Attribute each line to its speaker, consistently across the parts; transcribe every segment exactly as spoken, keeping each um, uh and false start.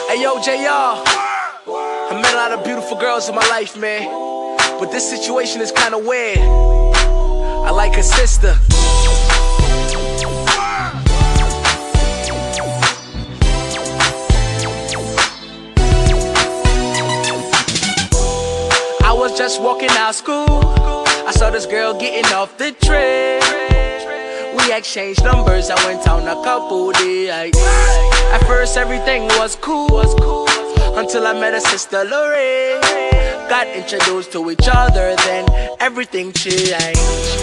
Speaker 1: Hey, Yo J R, I met a lot of beautiful girls in my life, man, but this situation is kinda weird. I like her sister. I was just walking out of school, I saw this girl getting off the train. We exchanged numbers, I went on a couple dates. At first everything was cool, until I met her sister Lorraine. Got introduced to each other, then everything changed.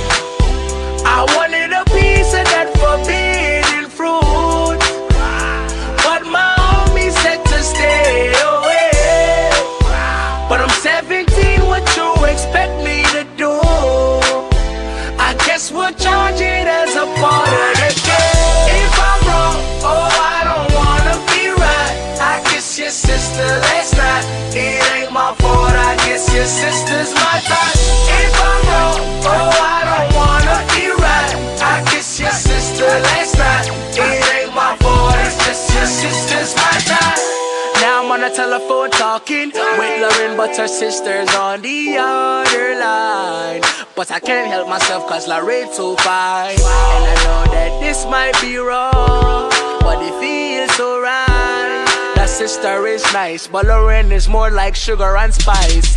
Speaker 1: I wanted a piece of that forbidden fruit, but my homie said to stay away. But I'm seventeen, what you expect me to do? I guess we'll charge it as a part of the game. If I'm wrong, oh I don't wanna be right. I kiss your sister last night, it ain't my fault. I guess your sister's my type. If I'm wrong, oh I don't wanna be right. I kiss your sister last night, it ain't my fault. It's just your sister's my type. Now I'm on the telephone talking with Lauren, but her sister's on the other line. But I can't help myself cause Lorraine's too fine. And I know that this might be wrong, but it feels so right. That sister is nice, but Lorraine is more like sugar and spice.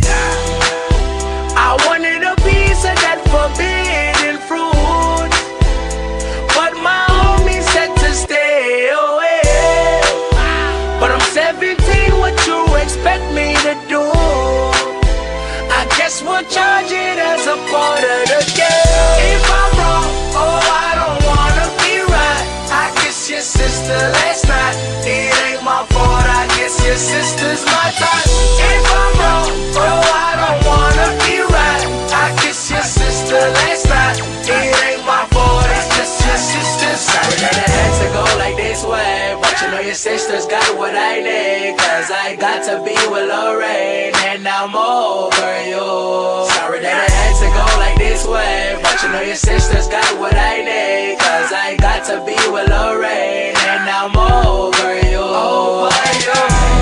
Speaker 1: I wanted a piece of that forbidden fruit, but my homie said to stay away. But I'm seventeen, what you expect me to do? I guess we'll charge it as a part of the game. If I'm wrong, oh I don't wanna be right. I kiss your sister last night, it ain't my fault. I guess your sister's my type. If I'm wrong, oh I don't wanna be right. I kiss your sister last night, it ain't my fault. It's just your sister's. Sorry that it had to go like this way, but you know your sister's got what I need, cause I got to be with Lorraine, and I'm over you. Sorry that it had to go like this way, but you know your sister's got what I need, cause I got to be with Lorraine, and I'm over you. Over you.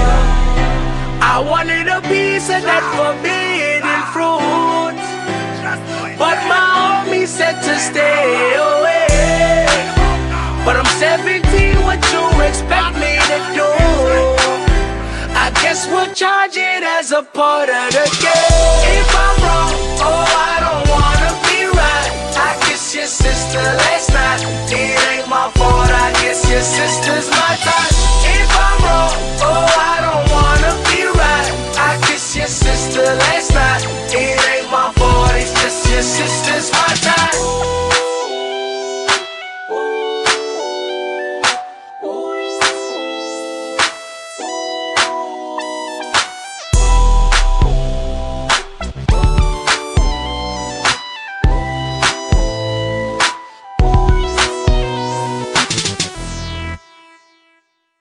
Speaker 1: I wanted a piece of that forbidden fruit, but my homie said to stay away. But I'm seventeen, what you expect me to do? I guess we'll charge it as a part of the game. If I'm wrong, oh I don't wanna be right. I kiss your sister last night, it ain't my fault. I guess your sister's my type.